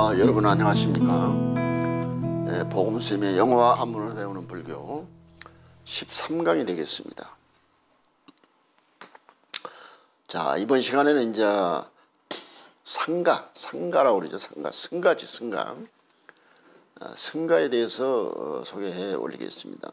여러분 안녕하십니까. 복음스님의 영어와 한문을 배우는 불교 13강이 되겠습니다. 자, 이번 시간에는 이제 상가라고 그러죠. 승가지. 승가에 대해서 소개해 올리겠습니다.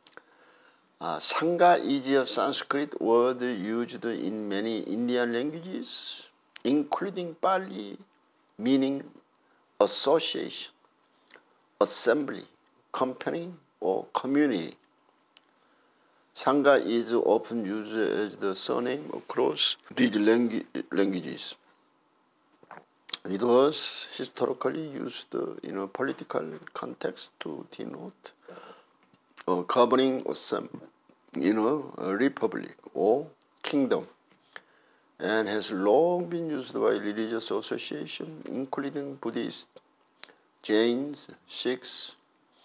상가 is a Sanskrit word used in many Indian languages, including Pali, meaning association, assembly, company, or community. Sangha is often used as the surname across these languages. It was historically used in a political context to denote a governing assembly in a republic or kingdom, and has long been used by religious associations, including Buddhists, Jains, Sikhs.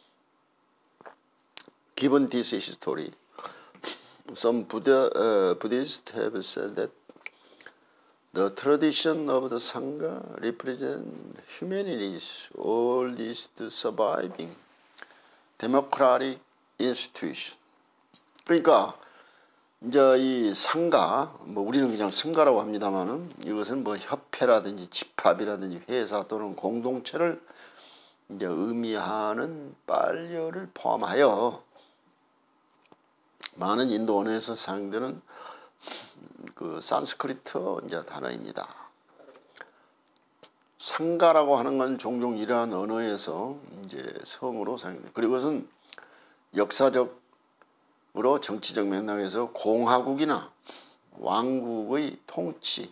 Given this history, some Buddhists have said that the tradition of the Sangha represents humanity's oldest surviving democratic institution. 그러니까 이제 이 상가, 우리는 그냥 승가라고 합니다만은 이것은 협회라든지 집합이라든지 회사 또는 공동체를 이제 의미하는 빨려를 포함하여 많은 인도 언어에서 사용되는 그 산스크리트 이제 단어입니다. 상가라고 하는 건 종종 이러한 언어에서 이제 성으로 사용됩니다. 그리고 그것은 역사적으로 정치적 맥락에서 공화국이나 왕국의 통치,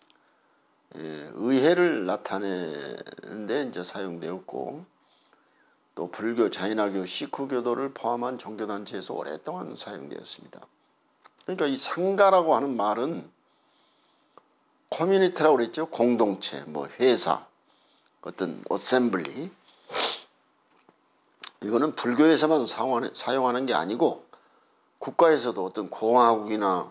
의회를 나타내는데 이제 사용되었고, 또 불교, 자인화교, 시크교도를 포함한 종교단체에서 오랫동안 사용되었습니다. 그러니까 이 상가라고 하는 말은 커뮤니티라고 그랬죠. 공동체, 회사, 어떤 어셈블리. 이거는 불교에서만 사용하는 게 아니고 국가에서도 어떤 공화국이나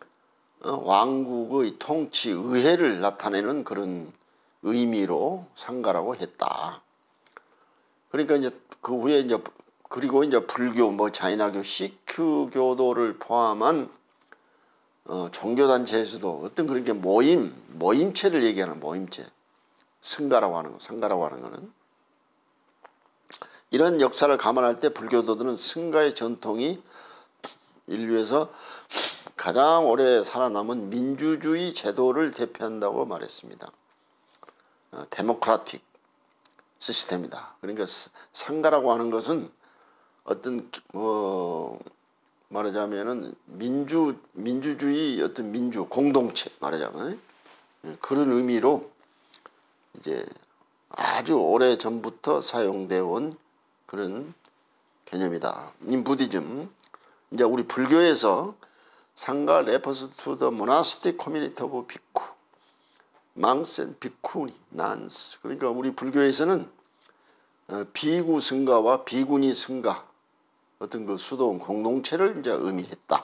왕국의 통치, 의회를 나타내는 그런 의미로 상가라고 했다. 그러니까 이제 그 후에 그리고 이제 불교, 자인화교, 시크교도를 포함한 종교단체에서도 어떤 그런 게 모임체를 얘기하는 모임체, 상가라고 하는 거는 이런 역사를 감안할 때 불교도들은 승가의 전통이 인류에서 가장 오래 살아남은 민주주의 제도를 대표한다고 말했습니다. 데모크라틱 시스템이다. 그러니까 상가라고 하는 것은 어떤 말하자면은 민주주의 어떤 공동체 말하자면 그런 의미로 이제 아주 오래 전부터 사용되어 온 그런 개념이다. 이 부디즘, 이제 우리 불교에서 상가 refers to the monastic community of bhikkhu, monks and bhikkhuni, nuns. 그러니까 우리 불교에서는 비구 승가와 비구니 승가, 어떤 그 수도원 공동체를 이제 의미했다.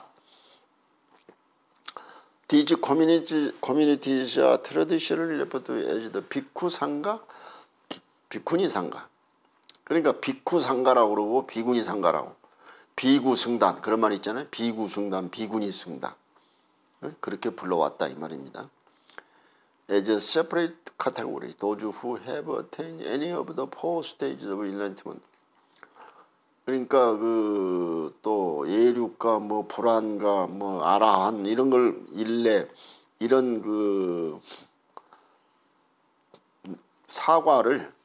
These communities are traditionally referred to as the bhikkhu 상가, 비쿠니 상가. 그러니까 비쿠 상가라고 그러고 비구니 상가라고. 비구 승단, 그런 말 있잖아요. 비구 승단, 비구니 승단. 그렇게 불러왔다 이 말입니다. As a separate category, those who have attained any of the four stages of enlightenment. 그러니까 또 예류가 불안가 아라한 이런 걸 이런 사과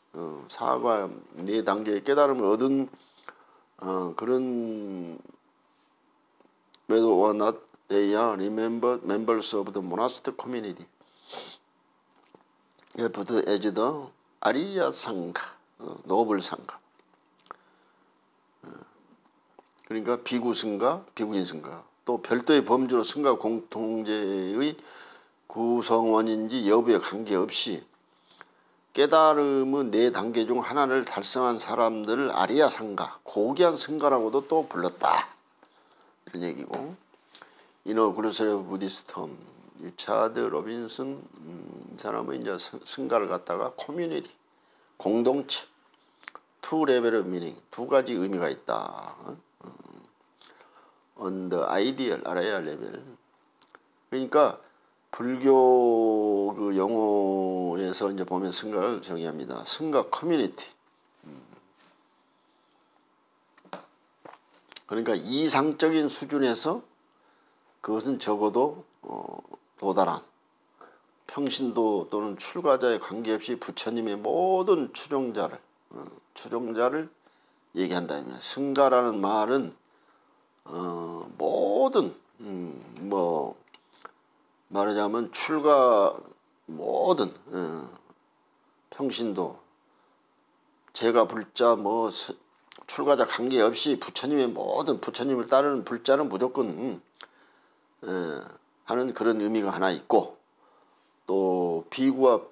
4단계의 깨달음을 얻은 그런 whether or not they are members of the monastic community. referred as the 아리야 상가, 노블 상가. 그러니까 비구 승가, 비구니 승가. 또 별도의 범주로 승가 공통제의 구성원인지 여부에 관계없이 깨달음의 4단계 중 하나를 달성한 사람들을 아리야 상가, 고귀한 승가라고도 또 불렀다. 이런 얘기고. 이너 글로서리 부디스트 텀, 리차드 로빈슨 사람은 이제 승가를 갖다가 공동체. two level of meaning. 두 가지 의미가 있다. on the ideal, 알아야 level. 그러니까 불교 그 용어에서 이제 보면 승가를 정의합니다. 승가 커뮤니티. 그러니까 이상적인 수준에서 그것은 적어도 도달한 평신도 또는 출가자에 관계없이 부처님의 모든 추종자를 얘기한다. 승가라는 말은 모든 뭐 말하자면 출가 모든 평신도 제가 불자 뭐 출가자 관계없이 부처님의 모든 부처님을 따르는 불자는 무조건 하는 그런 의미가 하나 있고, 또 비구와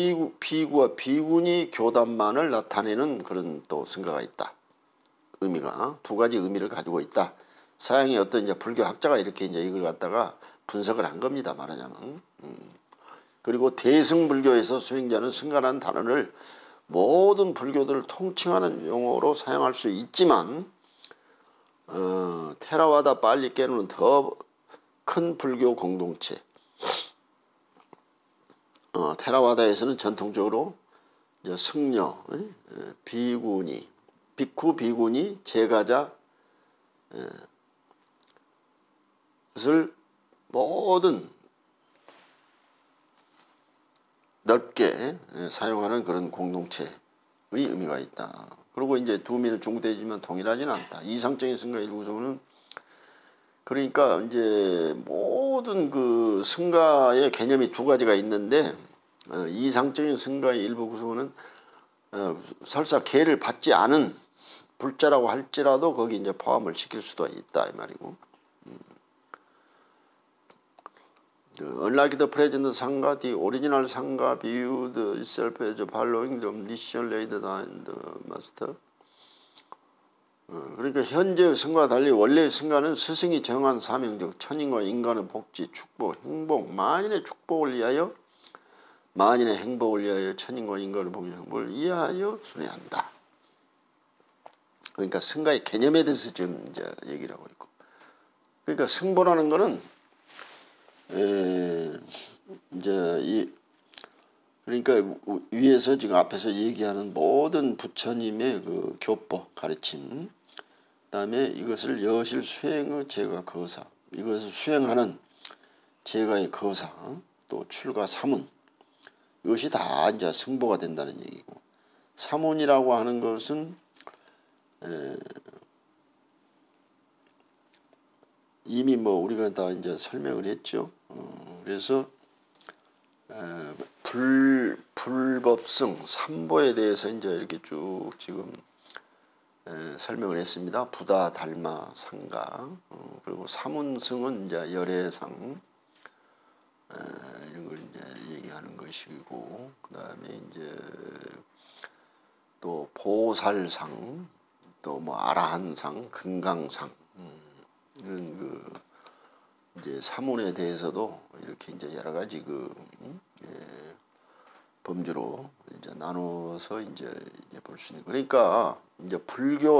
비군이 교단만을 나타내는 그런 또 승가가 있다. 의미가 두 가지 의미를 가지고 있다. 서양의 어떤 이제 불교 학자가 이렇게 이제 이걸 갖다가 분석을 한 겁니다. 말하자면. 그리고 대승불교에서 수행자는 승가라는 단어를 모든 불교들을 통칭하는 용어로 사용할 수 있지만 테라와다 빨리께는 더 큰 불교 공동체. 테라와다에서는 전통적으로 이제 승려, 비구니, 비쿠 비구니, 제가자 것을 모든 넓게 사용하는 그런 공동체의 의미가 있다. 그리고 이제 두 미는 중대지만 동일하지는 않다. 이상적인 승가 일부 구성은 그러니까 이제 모든 그 승가의 개념이 두 가지가 있는데 이상적인 승가의 일부 구성은 설사 계를 받지 않은 불자라고 할지라도 거기 이제 포함을 시킬 수도 있다 이 말이고. Unlike the present Sangha, the original Sangha viewed itself as following the mission laid down the master. 그러니까 현재의 승가와 달리 원래의 승가는 스승이 정한 사명적 천인과 인간의 복지, 축복, 행복, 만인의 축복을 위하여 만인의 행복을 위하여 천인과 인간의 복지, 행복을 위하여 순회한다. 그러니까 승가의 개념에 대해서 지금 이제 얘기를 하고 있고, 그러니까 승보라는 거는 이제 그러니까 위에서 지금 앞에서 얘기하는 모든 부처님의 그 교법 가르침, 그다음에 이것을 여실 수행의 제가 거사, 이것을 수행하는 제가의 거사, 또 출가 사문, 이것이 다 이제 승보가 된다는 얘기고, 사문이라고 하는 것은 이미 뭐 우리가 다 이제 설명을 했죠. 그래서 불법성 삼보에 대해서 이제 이렇게 쭉 지금 설명을 했습니다. 부다, 달마, 상가, 그리고 사문승은 이제 열애상 이런 걸 이제 얘기하는 것이고, 그 다음에 이제 또 보살상, 또 뭐 아라한상, 금강상 이런 그 이제 사문에 대해서도 이렇게 이제 여러 가지 그 범주로 이제 나눠서 이제 볼 수 있는. 그러니까 이제 불교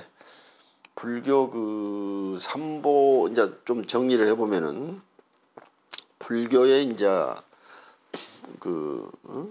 그 삼보 이제 좀 정리를 해보면은 불교의 이제 그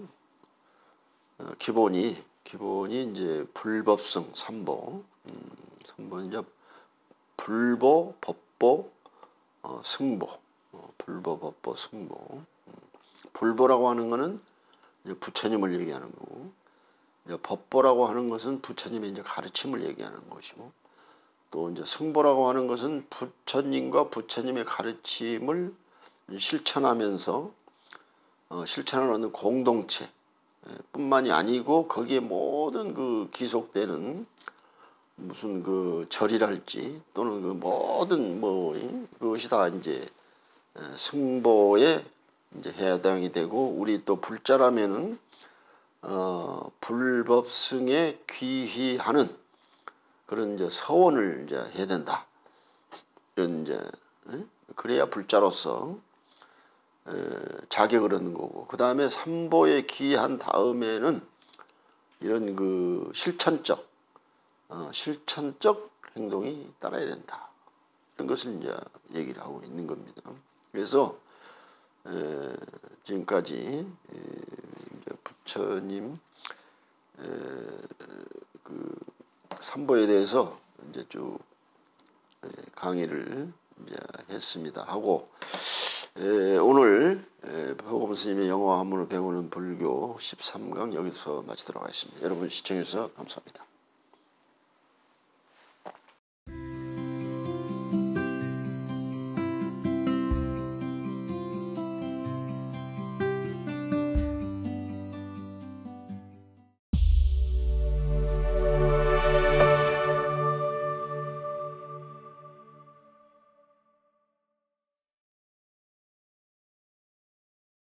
기본이 이제 불법성 삼보, 삼보 이제 불보, 법보, 승보, 불보, 법보, 승보. 불보라고 하는 것은 이제 부처님을 얘기하는 거고, 이제 법보라고 하는 것은 부처님의 이제 가르침을 얘기하는 것이고, 또 이제 승보라고 하는 것은 부처님과 부처님의 가르침을 실천하면서 실천하는 공동체 뿐만이 아니고 거기에 모든 그 기속되는 무슨 그 절이랄지 또는 그 모든 뭐 그것이 다 이제 승보에 이제 해당이 되고, 우리 또 불자라면은 불법승에 귀휘하는 그런 이제 서원을 이제 해야 된다. 이런 이제 그래야 불자로서 자격을 얻는 거고, 그 다음에 삼보에 귀한 다음에는 이런 그 실천적 행동이 따라야 된다. 이런 것을 이제 얘기를 하고 있는 겁니다. 그래서 지금까지 이제 부처님 그 삼보에 대해서 이제 쭉 강의를 이제 했습니다. 하고 오늘 법고문 스님의 영어 한문을 배우는 불교 13강 여기서 마치도록 하겠습니다. 여러분 시청해 주셔서 감사합니다.